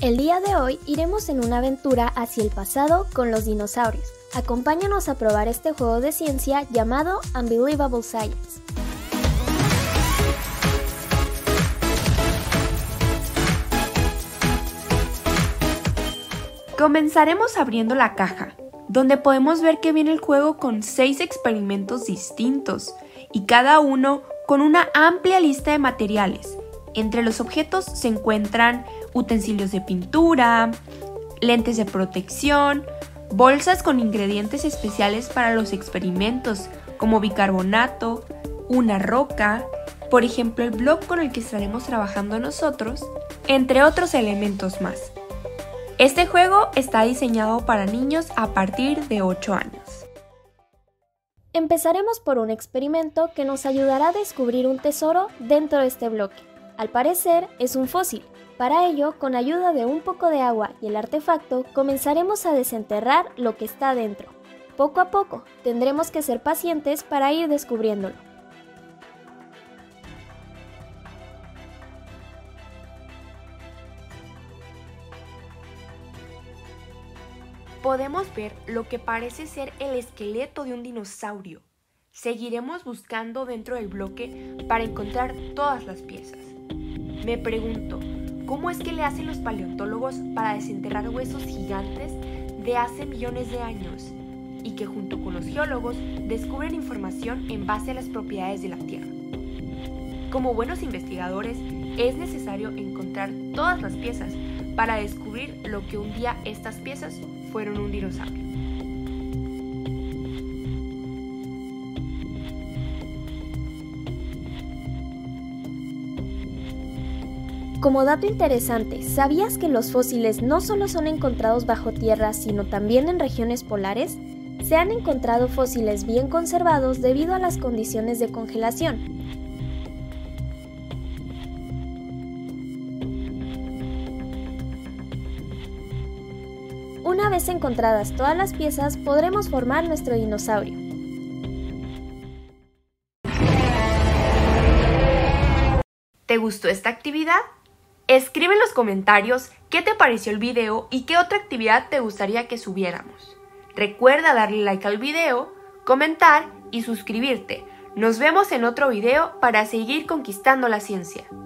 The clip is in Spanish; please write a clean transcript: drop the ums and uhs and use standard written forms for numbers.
El día de hoy iremos en una aventura hacia el pasado con los dinosaurios. Acompáñanos a probar este juego de ciencia llamado Unbelievable Science. Comenzaremos abriendo la caja, donde podemos ver que viene el juego con 6 experimentos distintos y cada uno con una amplia lista de materiales. Entre los objetos se encuentran utensilios de pintura, lentes de protección, bolsas con ingredientes especiales para los experimentos como bicarbonato, una roca, por ejemplo el bloc con el que estaremos trabajando nosotros, entre otros elementos más. Este juego está diseñado para niños a partir de 8 años. Empezaremos por un experimento que nos ayudará a descubrir un tesoro dentro de este bloque. Al parecer es un fósil. Para ello, con ayuda de un poco de agua y el artefacto, comenzaremos a desenterrar lo que está dentro. Poco a poco, tendremos que ser pacientes para ir descubriéndolo. Podemos ver lo que parece ser el esqueleto de un dinosaurio. Seguiremos buscando dentro del bloque para encontrar todas las piezas. Me pregunto, ¿cómo es que le hacen los paleontólogos para desenterrar huesos gigantes de hace millones de años? Y que junto con los geólogos descubren información en base a las propiedades de la Tierra. Como buenos investigadores, es necesario encontrar todas las piezas para descubrir lo que un día estas piezas fueron un dinosaurio. Como dato interesante, ¿sabías que los fósiles no solo son encontrados bajo tierra, sino también en regiones polares? Se han encontrado fósiles bien conservados debido a las condiciones de congelación. Una vez encontradas todas las piezas, podremos formar nuestro dinosaurio. ¿Te gustó esta actividad? Escribe en los comentarios qué te pareció el video y qué otra actividad te gustaría que subiéramos. Recuerda darle like al video, comentar y suscribirte. Nos vemos en otro video para seguir conquistando la ciencia.